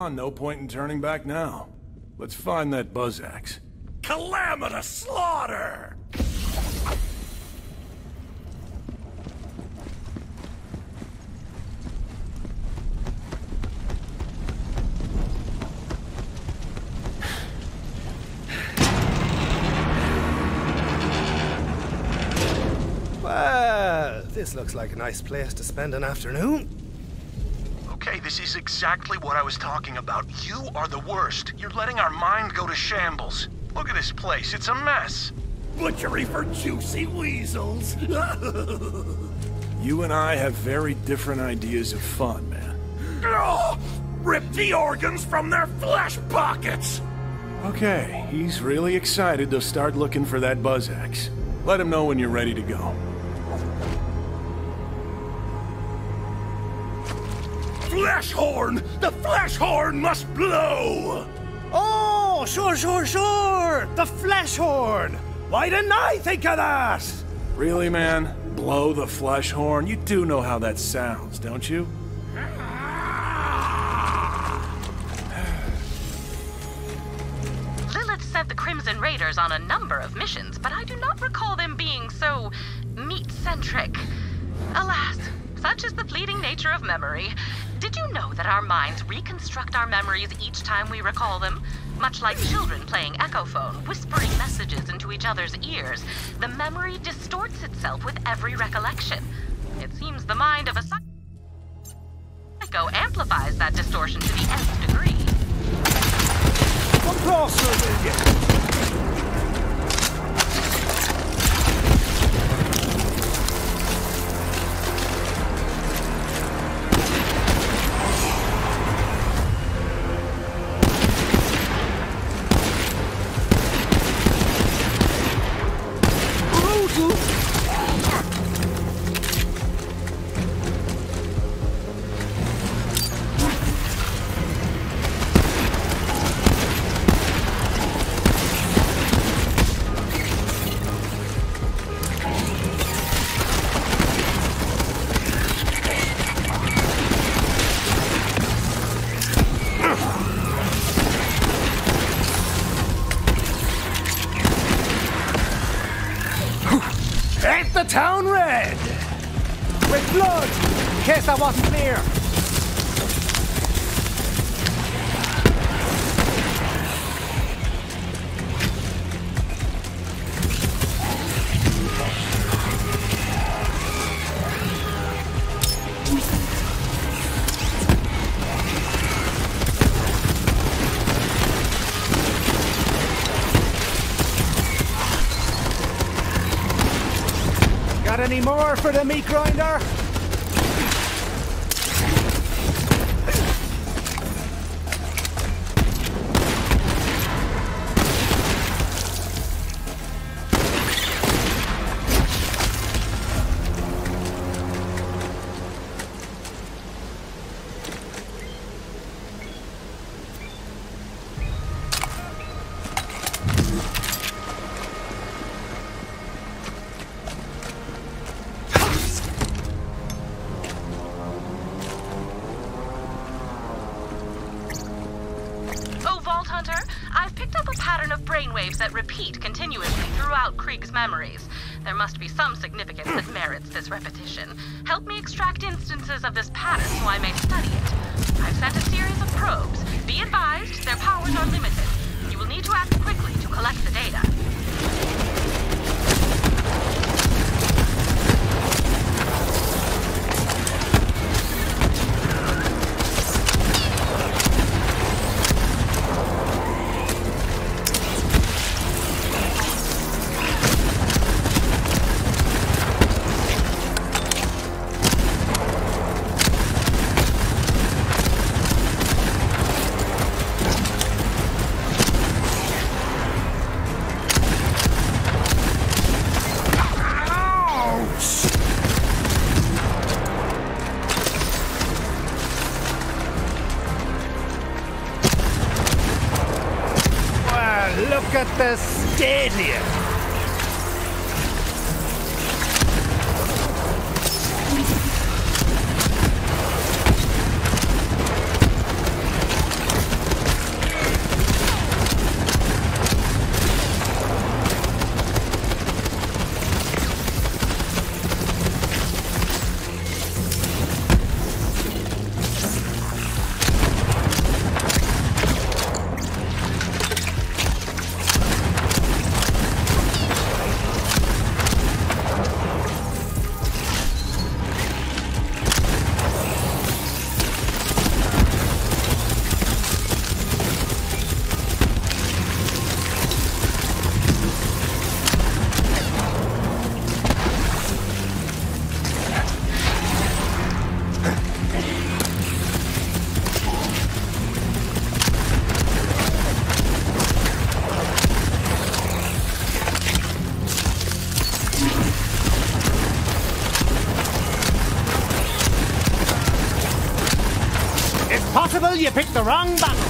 No point in turning back now. Let's find that buzz axe. Calamitous slaughter! Well, this looks like a nice place to spend an afternoon. Okay, this is exactly what I was talking about. You are the worst. You're letting our mind go to shambles. Look at this place. It's a mess. Butchery for juicy weasels. You and I have very different ideas of fun, man. Oh, rip the organs from their flesh pockets! Okay, he's really excited to start looking for that buzz axe. Let him know when you're ready to go. Flesh horn! The flesh horn must blow! Oh, sure. The flesh horn. Why didn't I think of that? Really, man? Blow the flesh horn? You do know how that sounds, don't you? Lilith sent the Crimson Raiders on a number of missions, but I do not recall them being so meat-centric. Alas, such is the fleeting nature of memory. Did you know that our minds reconstruct our memories each time we recall them? Much like children playing Echophone, whispering messages into each other's ears, the memory distorts itself with every recollection. It seems the mind of a psycho amplifies that distortion to the nth degree. Come closer, will you? Paint the town red! With blood, in case that wasn't clear. Got any more for the meat grinder? I've picked up a pattern of brainwaves that repeat continuously throughout Krieg's memories. There must be some significance that merits this repetition. Help me extract instances of this pattern so I may study it. I've sent a series of probes. Be advised, their powers are limited. You will need to act quickly to collect the data. Look at the stadium! Possible you picked the wrong battle.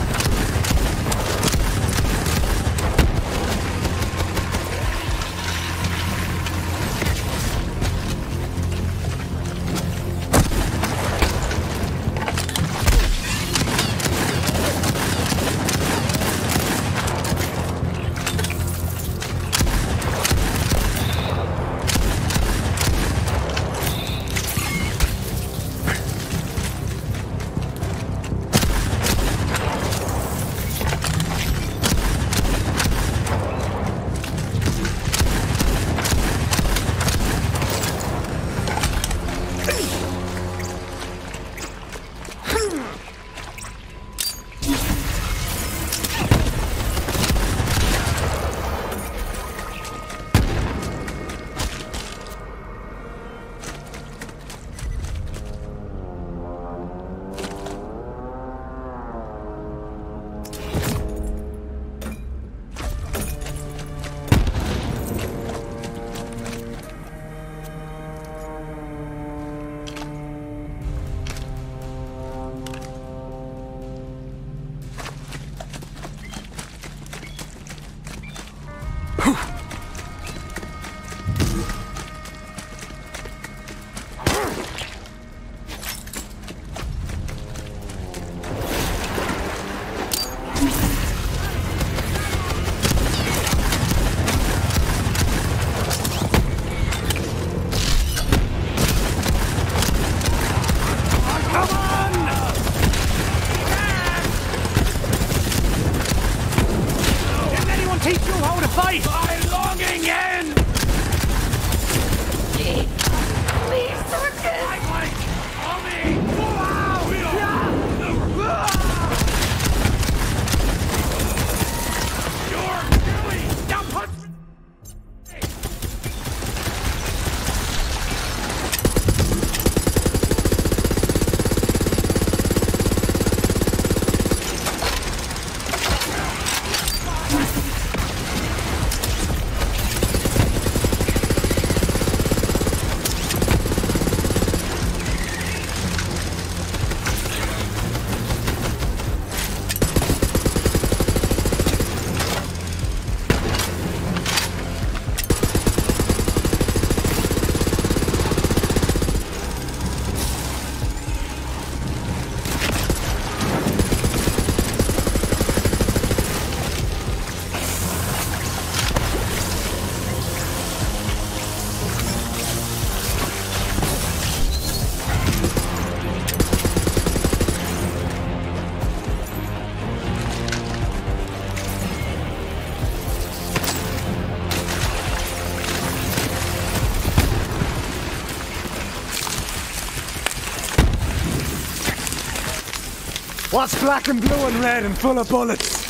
What's black and blue and red and full of bullets?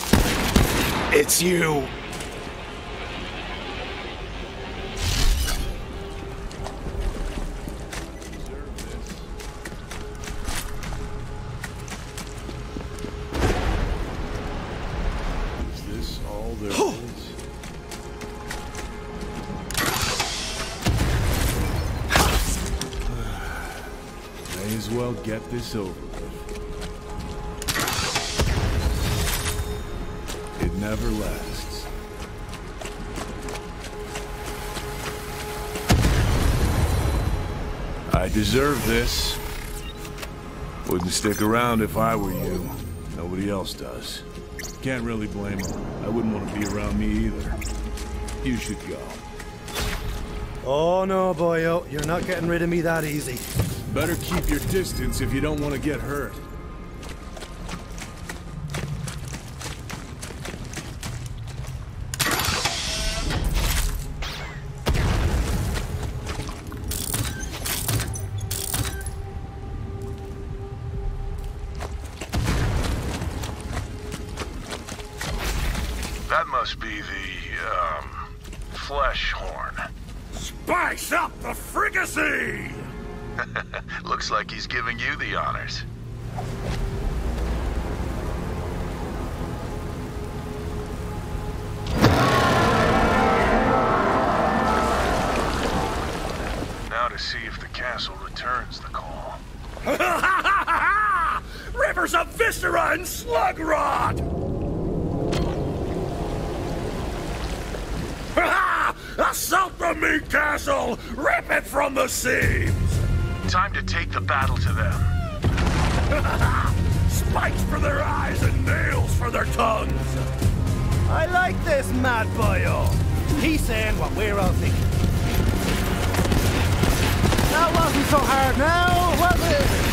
It's you. Is this all there is? May as well get this over with. It never lasts. I deserve this. Wouldn't stick around if I were you. Nobody else does. Can't really blame them. I wouldn't want to be around me either. You should go. Oh no, boyo. You're not getting rid of me that easy. Better keep your distance if you don't want to get hurt. That must be the, flesh horn. Spice up the fricassee! Looks like he's giving you the honors. Now to see if the castle returns the call. Rip rivers of viscera and slug rot! Ha! Assault the meat castle! Rip it from the seams! Time to take the battle to them. Spikes for their eyes and nails for their tongues! I like this mad boyo. He's saying what we're all thinking. That wasn't so hard now, was it?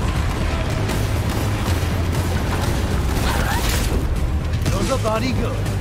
Body good.